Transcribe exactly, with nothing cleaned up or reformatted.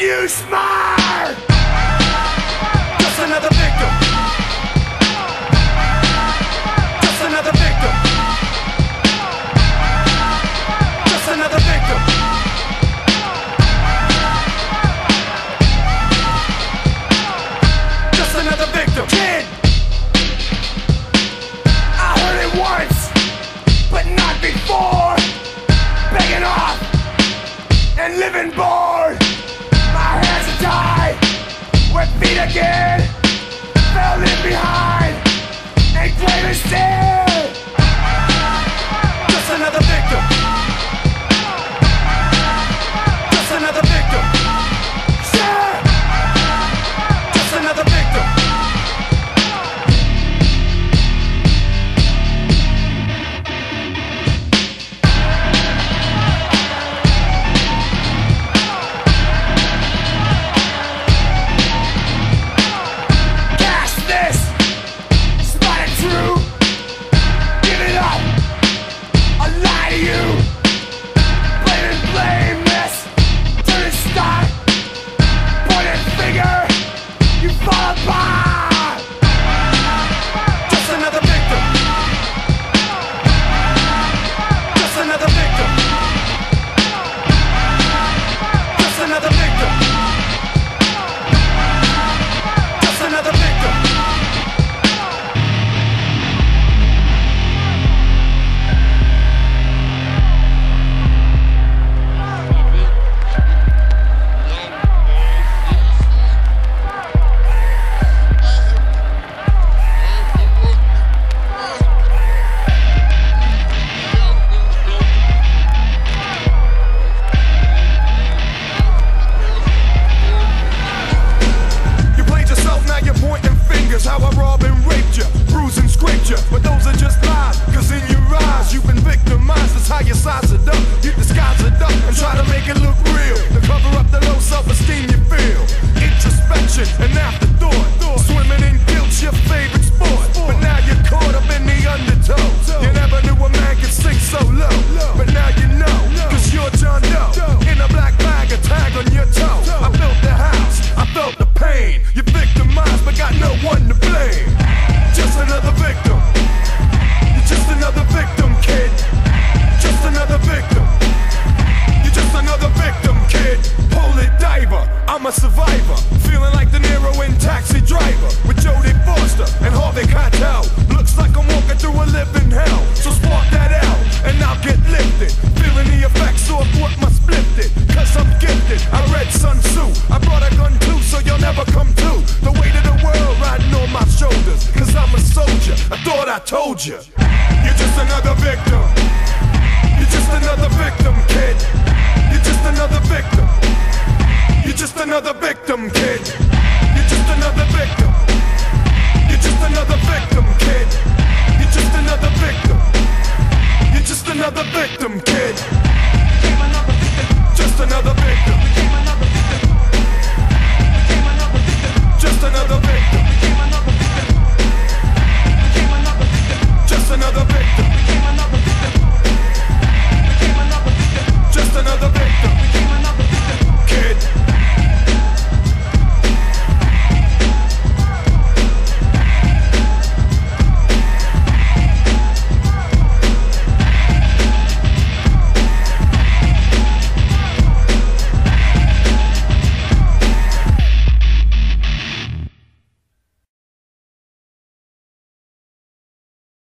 you smile. Just another victim. Just another victim. Just another victim. Just another victim. Kid, I heard it once, but not before. Begging off and living bored. My hands are tied, wet feet again. Fell in behind and grave is dead. Just another victim. Just another victim. Yeah. Just another victim. How I robbed and raped you, bruised and scraped you. But those are just lies, cause in your eyes you've been victimized. That's how you size it up, you disguise it up and try to make it look real. To cover up the low self-esteem you feel. Introspection and afterthought, swimming in guilt's your favorite sport. But now you're caught up in the undertow. You never knew a man could sink so low, but now you know, cause you're John Doe. In a black bag, a tag on your toe. I built the house, I felt the pain. You're victimized but got no one to blame. Just another victim. You're just another victim, kid. Just another victim. You're just another victim, kid. Holy diver, I'm a survivor. Feeling like De Niro in Taxi Driver with Jodie Foster and Harvey Keitel. Looks like I'm walking through a living hell. So spark that out and I'll get lifted. Feeling the effects of what must lift it. Cause I'm gifted, I read Sun Tzu. I brought a gun too, so you'll never come to. The weight of the world riding on my shoulders. Cause I'm a soldier, I thought I told you. You're just another victim. You're just another victim, kid. You're just another victim. You're just another victim, kid.